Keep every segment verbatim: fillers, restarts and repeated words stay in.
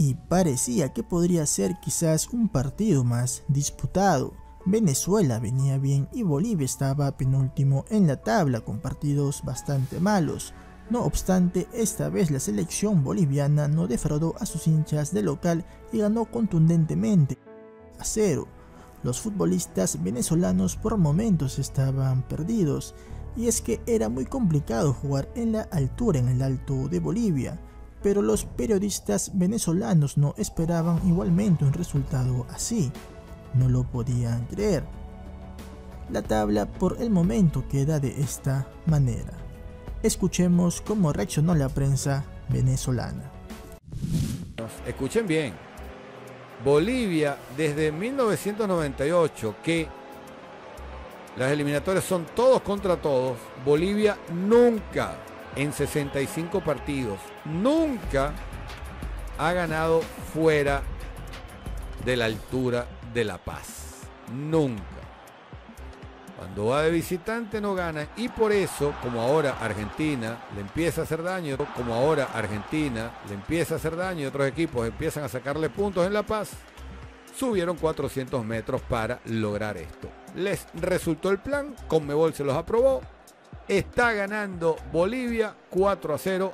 y parecía que podría ser quizás un partido más disputado. Venezuela venía bien y Bolivia estaba penúltimo en la tabla con partidos bastante malos. No obstante, esta vez la selección boliviana no defraudó a sus hinchas de local y ganó contundentemente a cero. Los futbolistas venezolanos por momentos estaban perdidos, y es que era muy complicado jugar en la altura en el Alto de Bolivia, pero los periodistas venezolanos no esperaban igualmente un resultado así. No lo podían creer. La tabla por el momento queda de esta manera. Escuchemos cómo reaccionó la prensa venezolana. Escuchen bien. Bolivia desde mil novecientos noventa y ocho, que las eliminatorias son todos contra todos, Bolivia nunca en sesenta y cinco partidos, nunca ha ganado fuera de la altura de La Paz. Nunca. Cuando va de visitante no gana, y por eso, como ahora Argentina le empieza a hacer daño, como ahora Argentina le empieza a hacer daño y otros equipos empiezan a sacarle puntos en La Paz, subieron cuatrocientos metros para lograr esto. Les resultó el plan, Conmebol se los aprobó, está ganando Bolivia cuatro a cero.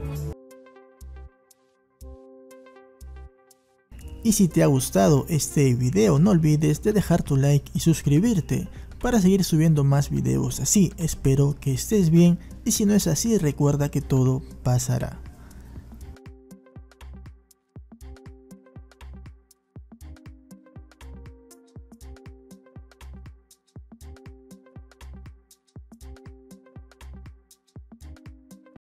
Y si te ha gustado este video, no olvides de dejar tu like y suscribirte para seguir subiendo más videos así. Espero que estés bien, y si no es así, recuerda que todo pasará.